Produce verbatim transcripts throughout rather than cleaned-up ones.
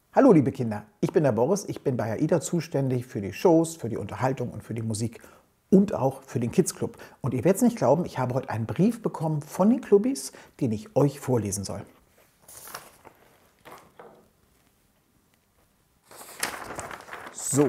Hallo liebe Kinder, ich bin der Boris, ich bin bei AIDA zuständig für die Shows, für die Unterhaltung und für die Musik und auch für den Kids Club. Und ihr werdet es nicht glauben, ich habe heute einen Brief bekommen von den Clubbis, den ich euch vorlesen soll. So,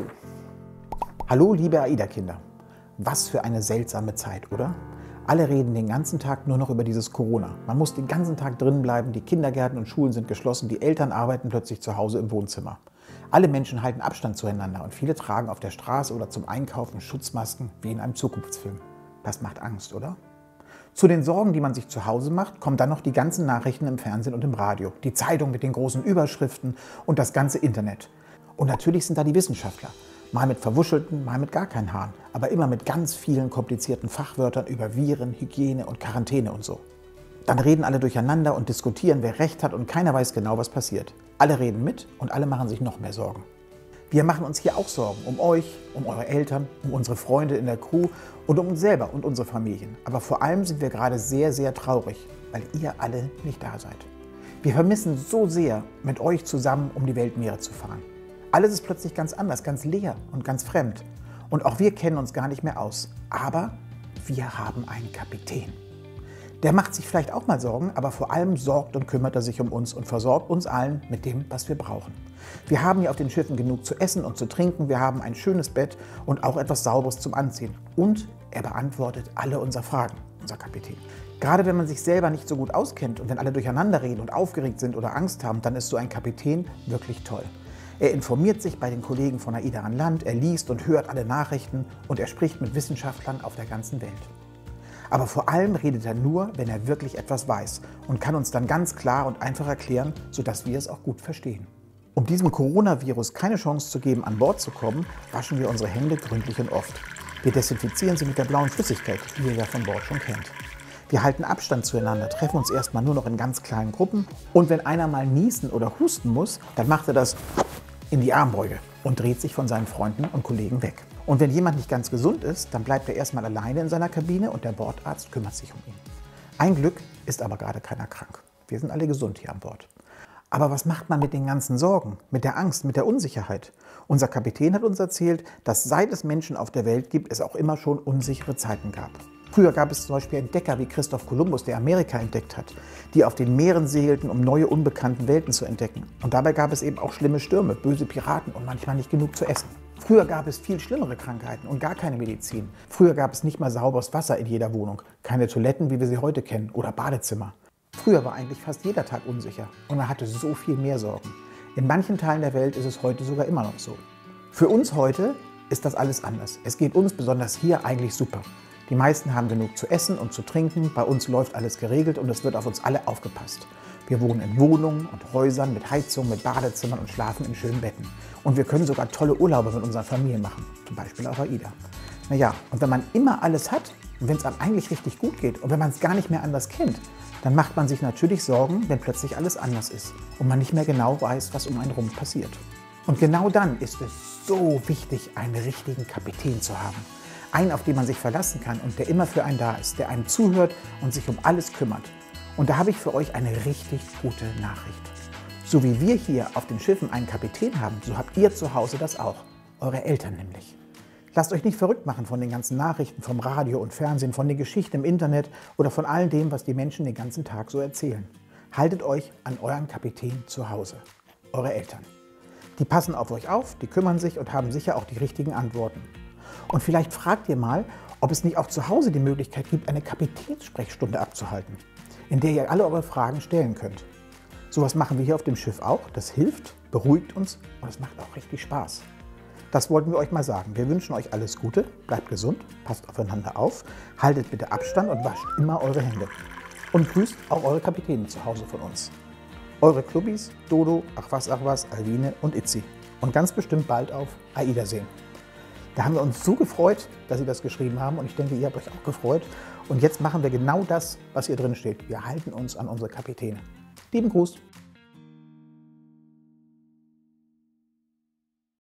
hallo liebe AIDA-Kinder, was für eine seltsame Zeit, oder? Alle reden den ganzen Tag nur noch über dieses Corona. Man muss den ganzen Tag drin bleiben, die Kindergärten und Schulen sind geschlossen, die Eltern arbeiten plötzlich zu Hause im Wohnzimmer. Alle Menschen halten Abstand zueinander und viele tragen auf der Straße oder zum Einkaufen Schutzmasken wie in einem Zukunftsfilm. Das macht Angst, oder? Zu den Sorgen, die man sich zu Hause macht, kommen dann noch die ganzen Nachrichten im Fernsehen und im Radio, die Zeitung mit den großen Überschriften und das ganze Internet. Und natürlich sind da die Wissenschaftler. Mal mit verwuschelten, mal mit gar keinen Haaren, aber immer mit ganz vielen komplizierten Fachwörtern über Viren, Hygiene und Quarantäne und so. Dann reden alle durcheinander und diskutieren, wer recht hat und keiner weiß genau, was passiert. Alle reden mit und alle machen sich noch mehr Sorgen. Wir machen uns hier auch Sorgen um euch, um eure Eltern, um unsere Freunde in der Crew und um uns selber und unsere Familien. Aber vor allem sind wir gerade sehr, sehr traurig, weil ihr alle nicht da seid. Wir vermissen so sehr, mit euch zusammen um die Weltmeere zu fahren. Alles ist plötzlich ganz anders, ganz leer und ganz fremd. Und auch wir kennen uns gar nicht mehr aus. Aber wir haben einen Kapitän. Der macht sich vielleicht auch mal Sorgen, aber vor allem sorgt und kümmert er sich um uns und versorgt uns allen mit dem, was wir brauchen. Wir haben hier auf den Schiffen genug zu essen und zu trinken, wir haben ein schönes Bett und auch etwas Sauberes zum Anziehen. Und er beantwortet alle unsere Fragen, unser Kapitän. Gerade wenn man sich selber nicht so gut auskennt und wenn alle durcheinander reden und aufgeregt sind oder Angst haben, dann ist so ein Kapitän wirklich toll. Er informiert sich bei den Kollegen von AIDA an Land, er liest und hört alle Nachrichten und er spricht mit Wissenschaftlern auf der ganzen Welt. Aber vor allem redet er nur, wenn er wirklich etwas weiß und kann uns dann ganz klar und einfach erklären, sodass wir es auch gut verstehen. Um diesem Coronavirus keine Chance zu geben, an Bord zu kommen, waschen wir unsere Hände gründlich und oft. Wir desinfizieren sie mit der blauen Flüssigkeit, die ihr ja von Bord schon kennt. Wir halten Abstand zueinander, treffen uns erstmal nur noch in ganz kleinen Gruppen und wenn einer mal niesen oder husten muss, dann macht er das in die Armbeuge und dreht sich von seinen Freunden und Kollegen weg. Und wenn jemand nicht ganz gesund ist, dann bleibt er erstmal alleine in seiner Kabine und der Bordarzt kümmert sich um ihn. Ein Glück ist aber gerade keiner krank. Wir sind alle gesund hier an Bord. Aber was macht man mit den ganzen Sorgen, mit der Angst, mit der Unsicherheit? Unser Kapitän hat uns erzählt, dass seit es Menschen auf der Welt gibt, es auch immer schon unsichere Zeiten gab. Früher gab es zum Beispiel Entdecker wie Christoph Kolumbus, der Amerika entdeckt hat, die auf den Meeren segelten, um neue unbekannte Welten zu entdecken. Und dabei gab es eben auch schlimme Stürme, böse Piraten und manchmal nicht genug zu essen. Früher gab es viel schlimmere Krankheiten und gar keine Medizin. Früher gab es nicht mal sauberes Wasser in jeder Wohnung, keine Toiletten, wie wir sie heute kennen, oder Badezimmer. Früher war eigentlich fast jeder Tag unsicher und man hatte so viel mehr Sorgen. In manchen Teilen der Welt ist es heute sogar immer noch so. Für uns heute ist das alles anders. Es geht uns besonders hier eigentlich super. Die meisten haben genug zu essen und zu trinken, bei uns läuft alles geregelt und es wird auf uns alle aufgepasst. Wir wohnen in Wohnungen und Häusern mit Heizung, mit Badezimmern und schlafen in schönen Betten. Und wir können sogar tolle Urlaube mit unseren Familien machen, zum Beispiel auf AIDA. Naja, und wenn man immer alles hat und wenn es einem eigentlich richtig gut geht und wenn man es gar nicht mehr anders kennt, dann macht man sich natürlich Sorgen, wenn plötzlich alles anders ist und man nicht mehr genau weiß, was um einen herum passiert. Und genau dann ist es so wichtig, einen richtigen Kapitän zu haben. Einen, auf den man sich verlassen kann und der immer für einen da ist, der einem zuhört und sich um alles kümmert. Und da habe ich für euch eine richtig gute Nachricht. So wie wir hier auf den Schiffen einen Kapitän haben, so habt ihr zu Hause das auch. Eure Eltern nämlich. Lasst euch nicht verrückt machen von den ganzen Nachrichten vom Radio und Fernsehen, von den Geschichten im Internet oder von all dem, was die Menschen den ganzen Tag so erzählen. Haltet euch an euren Kapitän zu Hause. Eure Eltern. Die passen auf euch auf, die kümmern sich und haben sicher auch die richtigen Antworten. Und vielleicht fragt ihr mal, ob es nicht auch zu Hause die Möglichkeit gibt, eine Kapitänssprechstunde abzuhalten, in der ihr alle eure Fragen stellen könnt. Sowas machen wir hier auf dem Schiff auch. Das hilft, beruhigt uns und es macht auch richtig Spaß. Das wollten wir euch mal sagen. Wir wünschen euch alles Gute, bleibt gesund, passt aufeinander auf, haltet bitte Abstand und wascht immer eure Hände. Und grüßt auch eure Kapitäne zu Hause von uns. Eure Clubbis, Dodo, Ach was, Ach was, Alwine und Itzi. Und ganz bestimmt bald auf AIDA sehen. Da haben wir uns so gefreut, dass Sie das geschrieben haben und ich denke, ihr habt euch auch gefreut. Und jetzt machen wir genau das, was hier drin steht. Wir halten uns an unsere Kapitäne. Lieben Gruß!